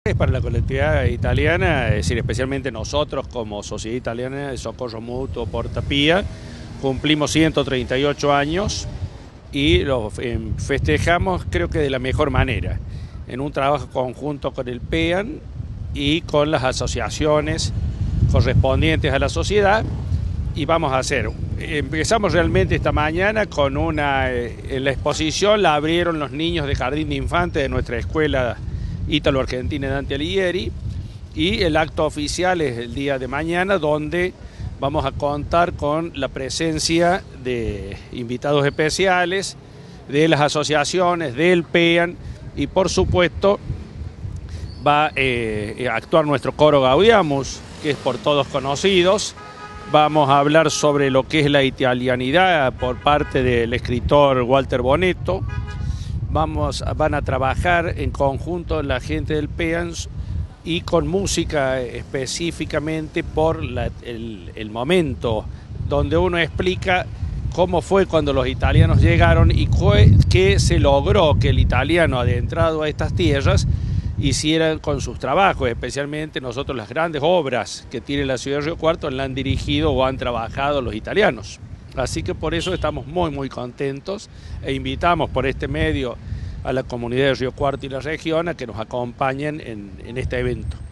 Para la colectividad italiana, es decir, especialmente nosotros como Sociedad Italiana de Socorro Mutuo Porta Pía, cumplimos 138 años y lo festejamos creo que de la mejor manera, en un trabajo conjunto con el PEAN y con las asociaciones correspondientes a la sociedad. Y vamos a hacer, empezamos realmente esta mañana con en la exposición la abrieron los niños de Jardín de Infantes de nuestra escuela Ítalo-Argentina Dante Alighieri, y el acto oficial es el día de mañana, donde vamos a contar con la presencia de invitados especiales, de las asociaciones, del PEAN, y por supuesto va a actuar nuestro coro Gaudiamus, que es por todos conocidos. Vamos a hablar sobre lo que es la italianidad por parte del escritor Walter Bonetto. Van a trabajar en conjunto la gente del PEAN y con música específicamente por el momento, donde uno explica cómo fue cuando los italianos llegaron y qué se logró que el italiano adentrado a estas tierras hicieran con sus trabajos, especialmente nosotros las grandes obras que tiene la ciudad de Río Cuarto la han dirigido o han trabajado los italianos. Así que por eso estamos muy contentos e invitamos por este medio a la comunidad de Río Cuarto y la región a que nos acompañen en este evento.